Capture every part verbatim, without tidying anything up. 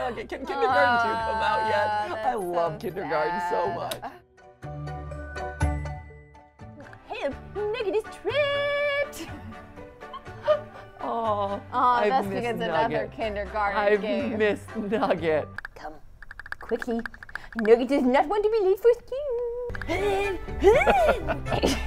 Nugget. Can kindergarten two come out yet? I love so kindergarten sad. so much. Help! Nugget is trapped! Oh, Oh, I've that's missed because Nugget. another kindergarten I've game. missed Nugget. Come, quickly. Nugget does not want to be late for school.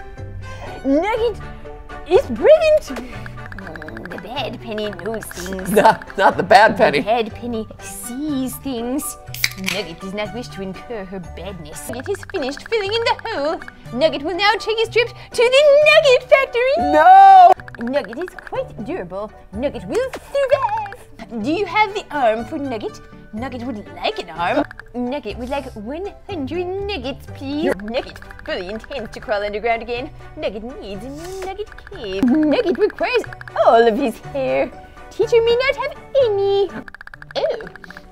Nugget is brilliant. The bad penny knows things. Not, not the bad penny. The bad penny sees things. Nugget does not wish to incur her badness. Nugget is finished filling in the hole. Nugget will now take his trip to the Nugget factory. No! Nugget is quite durable. Nugget will survive. Do you have the arm for Nugget? Nugget would like an arm. Nugget would like one hundred nuggets, please. Nugget fully intends to crawl underground again. Nugget needs a Nugget cave. Nugget requires all of his hair. Teacher may not have any. Oh,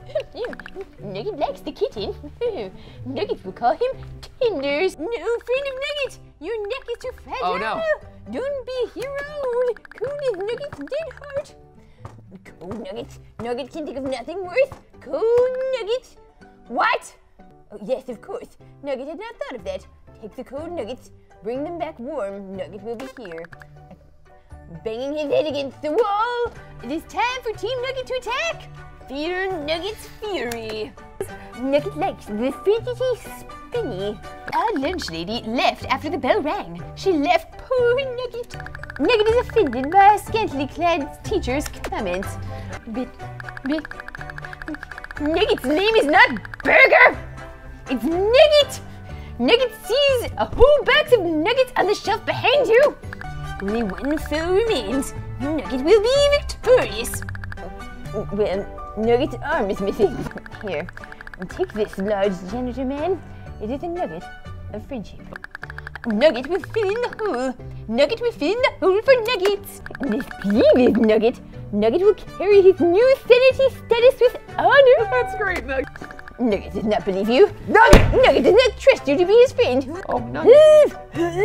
Nugget likes the kitten. Nugget will call him Tenders. No, friend of Nugget, your neck is too fragile. Oh no. Don't be hero. Cold is Nugget's dead heart. Cold Nugget. Nugget can think of nothing worse. Cold Nugget. What? Oh, yes, of course. Nugget had not thought of that. Take the cold nuggets, bring them back warm. Nugget will be here. Banging his head against the wall. It is time for Team Nugget to attack. Fear Nugget's fury. Nugget likes the fidgety spinny. Our lunch lady left after the bell rang. She left poor Nugget. Nugget is offended by a scantily clad teacher's comments. But, but, Nugget's name is not Burger. It's Nugget. Nugget sees a whole box of nuggets on the shelf behind you. Only one foe remains. Nugget will be victorious. Well, Nugget's arm is missing. Here, take this large janitor man. It is a nugget of friendship. Nugget will fill in the hole. Nugget will fill in the hole for Nuggets. This previous Nugget, Nugget will carry his new sanity status with honor. That's great, Nugget. Nugget does not believe you. Nugget, Nugget does not trust you to be his friend. Oh, Nugget.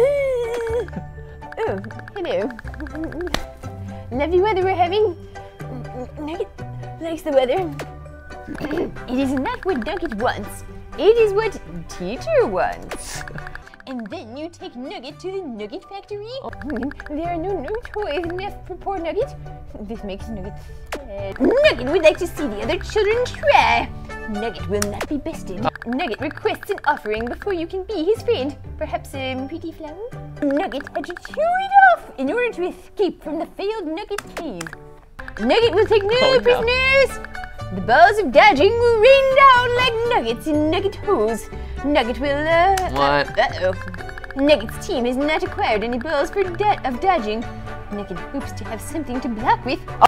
Oh, hello. Lovely weather we're having. Nugget likes the weather. It is not what Nugget wants. It is what teacher wants. And then you take Nugget to the Nugget factory. There are no new toys left for poor Nugget. This makes Nugget sad. Nugget would like to see the other children try. Nugget will not be bested. Nugget requests an offering before you can be his friend. Perhaps a pretty flower? Nugget had to chew it off in order to escape from the failed Nugget cave. Nugget will take no Oh, no. prisoners. The balls of dodging will rain down like nuggets in Nugget holes. Nugget will, uh... What? Uh-oh. Nugget's team has not acquired any balls for do of dodging. Nugget hopes to have something to block with. Oh,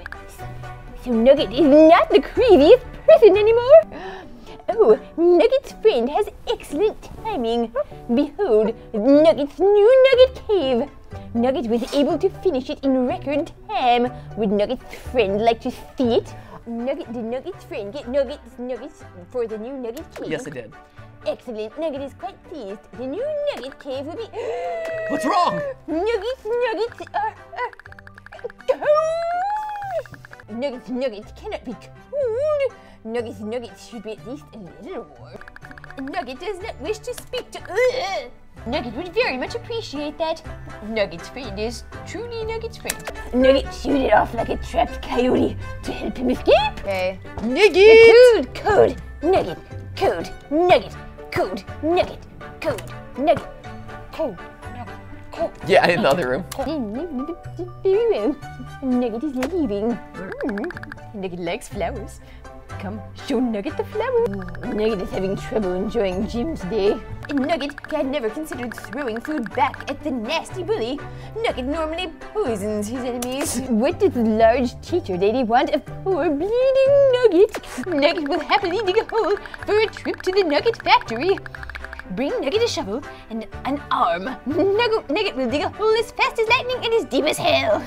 so Nugget is not the craziest person anymore? Oh, Nugget's friend has excellent timing. Behold, Nugget's new Nugget cave. Nugget was able to finish it in record time. Would Nugget's friend like to see it? Nugget, did Nugget's friend get Nugget's nuggets for the new Nugget cave? Yes, I did. Excellent. Nugget is quite pleased. The new Nugget cave will be... What's wrong? Nuggets, Nuggets are... are cold! Nuggets, Nuggets cannot be cold. Nuggets, Nuggets should be at least a little warm. Nugget does not wish to speak to... Ugh. Nugget would very much appreciate that. Nugget's friend is truly Nugget's friend. Nugget shoot it off like a trapped coyote to help him escape. Okay. Nugget! The code, code, Nugget, code, Nugget, code, Nugget, code, Nugget, code, code. Yeah, in the other room. Very well. Nugget is leaving. Mm. Nugget likes flowers. Come, show Nugget the flower. Nugget is having trouble enjoying gym today. Nugget had never considered throwing food back at the nasty bully. Nugget normally poisons his enemies. What does the large teacher lady want of poor bleeding Nugget? Nugget will happily dig a hole for a trip to the Nugget factory. Bring Nugget a shovel and an arm. Nugget, Nugget will dig a hole as fast as lightning and as deep as hell.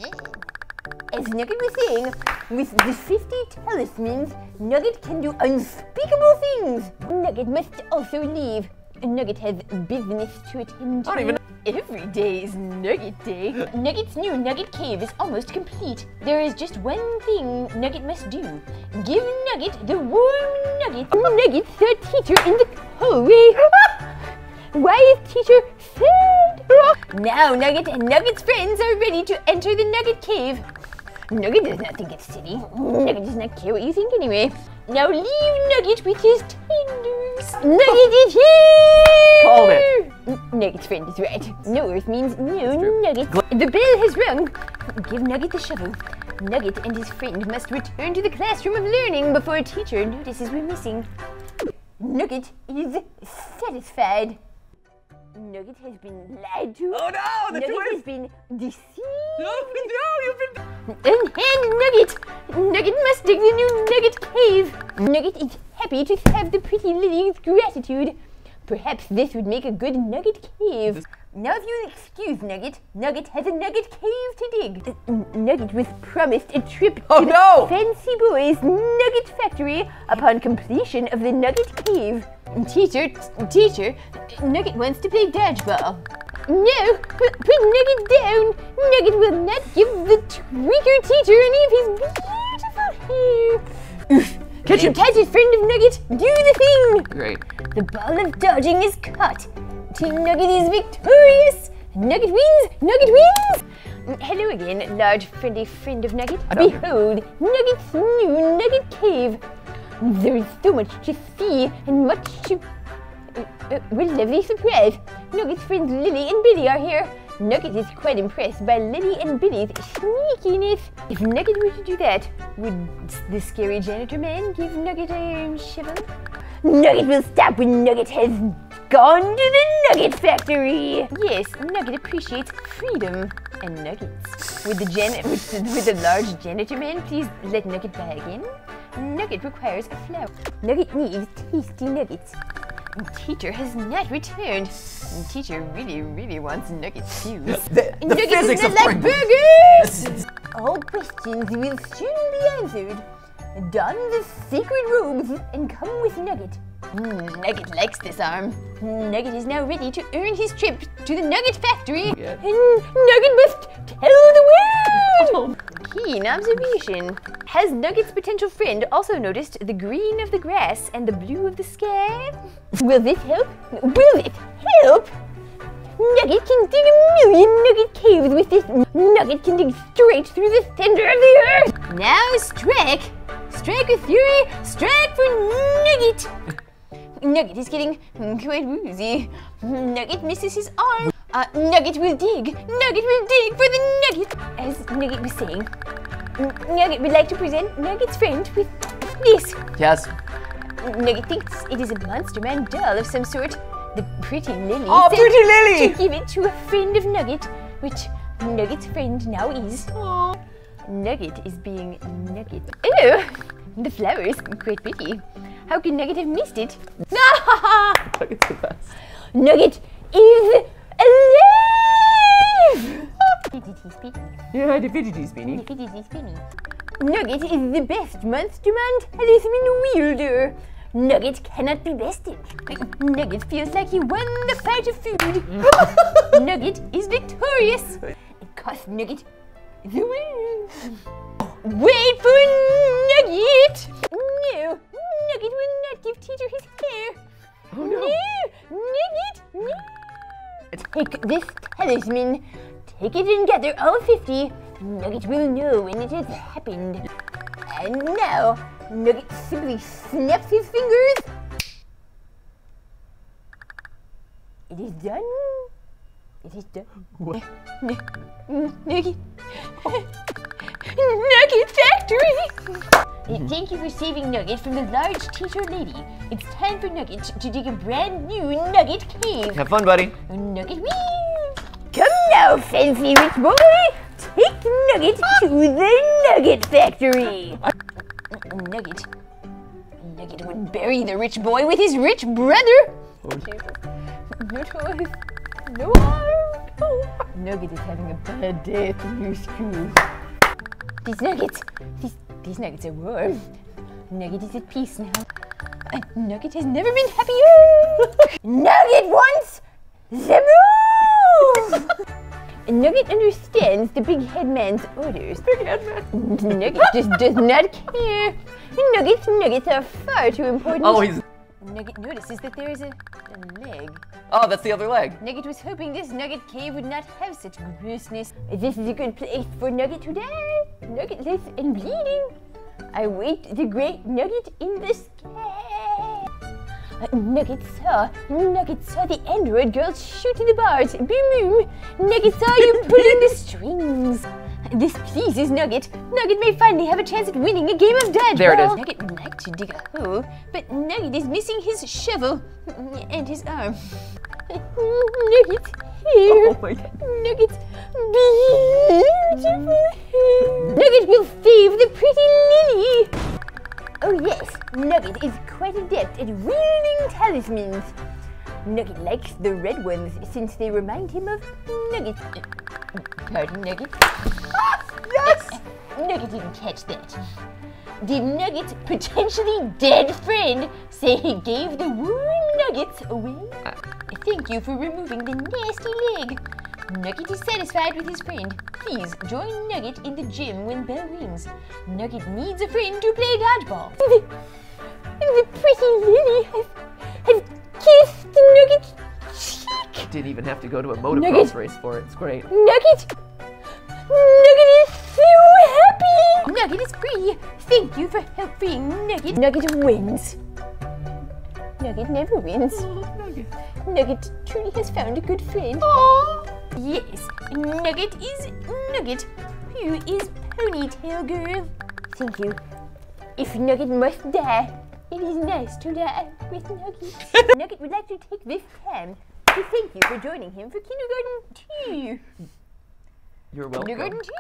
As Nugget was saying, with the fifty talismans, Nugget can do unspeakable things. Nugget must also leave. Nugget has business to attend to. I don't even Every day is Nugget Day. Nugget's new Nugget Cave is almost complete. There is just one thing Nugget must do. Give Nugget the warm nugget. Nugget saw teacher in the hallway. Why is teacher sad? Now Nugget and Nugget's friends are ready to enter the Nugget Cave. Nugget does not think it's silly. Nugget does not care what you think anyway. Now leave Nugget with his tenders. Nugget is here! Called it. N- Nugget's friend is right. No earth means no Nugget. The bell has rung. Give Nugget the shovel. Nugget and his friend must return to the classroom of learning before a teacher notices we're missing. Nugget is satisfied. Nugget has been lied to. Oh no, the Nugget twist! has been deceived. No, no, you've been... And, and Nugget! Nugget must dig the new Nugget Cave. Nugget is happy to have the pretty Lily's gratitude. Perhaps this would make a good Nugget Cave. Now if you'll excuse Nugget, Nugget has a Nugget Cave to dig. Uh, Nugget was promised a trip Oh, to no! the Fancy Boys Nugget Factory upon completion of the Nugget Cave. Teacher, t- teacher, Nugget wants to play dodgeball. No, put, put Nugget down. Nugget will not give the tweaker teacher any of his beautiful hair. Oof. Catch him. Catch his friend of Nugget. Do the thing. Great. The ball of dodging is caught. Team Nugget is victorious. Nugget wins. Nugget wins. Hello again, large friendly friend of Nugget. Behold, Nugget's new Nugget Cave. There is so much to see and much to... Uh, uh, what a lovely surprise. Nugget's friends Lily and Billy are here. Nugget is quite impressed by Lily and Billy's sneakiness. If Nugget were to do that, would the scary janitor man give Nugget a shovel? Nugget will stop when Nugget has gone to the Nugget Factory. Yes, Nugget appreciates freedom and nuggets. Would the jan would the, would the large janitor man please let Nugget by again? Nugget requires a flower. Nugget needs tasty nuggets. Teacher has not returned. Teacher really, really wants Nuggets too. The, the Nuggets physics is of not like brain- burgers! All questions will soon be answered. Don the sacred robes and come with Nugget. Mm, Nugget likes this arm. Nugget is now ready to earn his trip to the Nugget Factory. Yeah. And Nugget must tell the world! Keen observation. Has Nugget's potential friend also noticed the green of the grass and the blue of the sky? Will this help? Will it help? Nugget can dig a million Nugget caves with this. Nugget can dig straight through the center of the earth. Now strike. Strike with fury. Strike for Nugget. Nugget is getting quite woozy. Nugget misses his arm. Uh, Nugget will dig. Nugget will dig for the Nugget. As Nugget was saying, Nugget would like to present Nugget's friend with this. Yes. Nugget thinks it is a Monster Man doll of some sort. The pretty Lily Oh, said pretty Lily! to give it to a friend of Nugget, which Nugget's friend now is. Aww. Nugget is being Nugget. Ew! The flower is quite pretty. How could Nugget have missed it? Nugget's the best. Nugget is alive! Fidgety spinny. Yeah, the fidgety spinny. Fidgety spinny. Nugget is the best Monster Man talisman wielder. Nugget cannot be bested. Nugget feels like he won the fight of food. Nugget is victorious. It cost Nugget the win. Wait for Nugget! No, Nugget will not give Teacher his hair. Oh no! No, Nugget, no! Take this talisman. Take it and gather all fifty. Nugget will know when it has happened. And now, Nugget simply snaps his fingers. It is done. It is done. What? Nugget. Nugget Factory! Thank you for saving Nugget from the large teacher lady. It's time for Nugget to dig a brand new Nugget cave. Have fun, buddy. Nugget whee! Come now, fancy rich boy! Take Nugget to the Nugget Factory! Nugget. Nugget would bury the rich boy with his rich brother! Oh. No toys. No harm. Oh. Nugget is having a bad day at the new school. These nuggets, these, these nuggets are warm. Nugget is at peace now. And Nugget has never been happier! Nugget wants the moon! Oh! Nugget understands the big head man's orders. Big head man. Nugget just does not care. Nuggets, nuggets are far too important. Oh, he's. Nugget notices that there is a, a leg. Oh, that's the other leg. Nugget was hoping this Nugget cave would not have such grossness. This is a good place for Nugget to die. Nuggetless and bleeding. I wait the great Nugget in the sky. Uh, Nugget saw, Nugget saw the android girls shooting the bars. Boom, boom. Nugget saw you pulling the strings. This pleases Nugget. Nugget may finally have a chance at winning a game of dodgeball. There it is. Nugget would like to dig a hole, but Nugget is missing his shovel and his arm. Nugget here. Oh my god. Nugget's beautiful hair. Nugget will save the pretty lily. Oh yes, Nugget is quite adept at wielding talismans. Nugget likes the red ones since they remind him of Nugget. Pardon, Nugget? Yes! Nugget didn't catch that. Did Nugget's potentially dead friend say he gave the warm nuggets away? Uh, Thank you for removing the nasty leg. Nugget is satisfied with his friend. Please join Nugget in the gym when bell rings. Nugget needs a friend to play dodgeball. The, the pretty lily has, has kissed Nugget's cheek. Didn't even have to go to a motocross Nugget. race for it. It's great. Nugget! Nugget is so happy! Nugget is free. Thank you for helping Nugget. Nugget wins. Nugget never wins. Oh, Nugget. Nugget truly has found a good friend. Aww. Yes, Nugget is Nugget, who is Ponytail Girl. Thank you. If Nugget must die, it is nice to die with Nugget. Nugget would like to take this time to thank you for joining him for kindergarten two. You're welcome. Kindergarten two.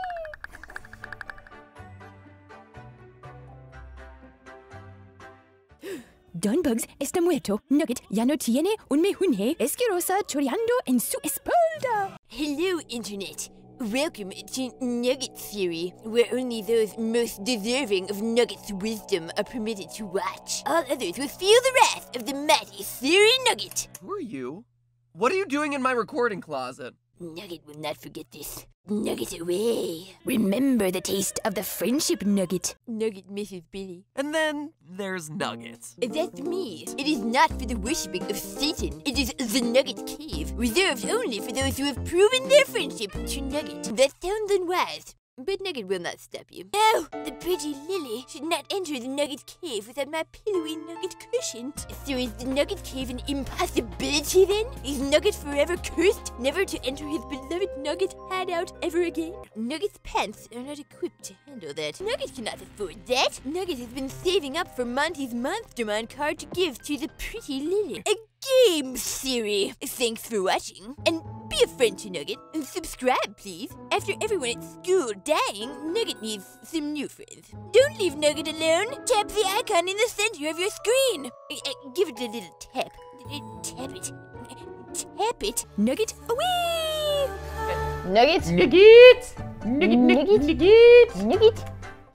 Don Bugs está muerto. Nugget ya no tiene un mejunje asquerosa choreando en su espalda. Hello, Internet. Welcome to Nugget Theory, where only those most deserving of Nugget's wisdom are permitted to watch. All others will feel the wrath of the mighty Theory Nugget. Who are you? What are you doing in my recording closet? Nugget will not forget this. Nugget away. Remember the taste of the friendship nugget. Nugget misses Billy. And then there's Nugget. That's me. It is not for the worshipping of Satan. It is the Nugget Cave, reserved only for those who have proven their friendship to Nugget. That sounds unwise, but Nugget will not stop you. No, the pretty Lily should not enter the Nugget Cave without my pillowy Nugget cushion. So is the Nugget Cave an impossibility then? Is Nugget forever cursed, never to enter his beloved Nugget hideout ever again? Nugget's pants are not equipped to handle that. Nugget cannot afford that. Nugget has been saving up for Monty's Monstermon card to give to the pretty Lily. A game theory. Thanks for watching, and be a friend to Nugget, and subscribe please. After everyone at school dying, Nugget needs some new friends. Don't leave Nugget alone. Tap the icon in the center of your screen. Uh, uh, give it a little tap. Uh, tap it. Tap it. Nugget away! Nugget. Nugget! Nugget, Nugget. Nugget! Nugget.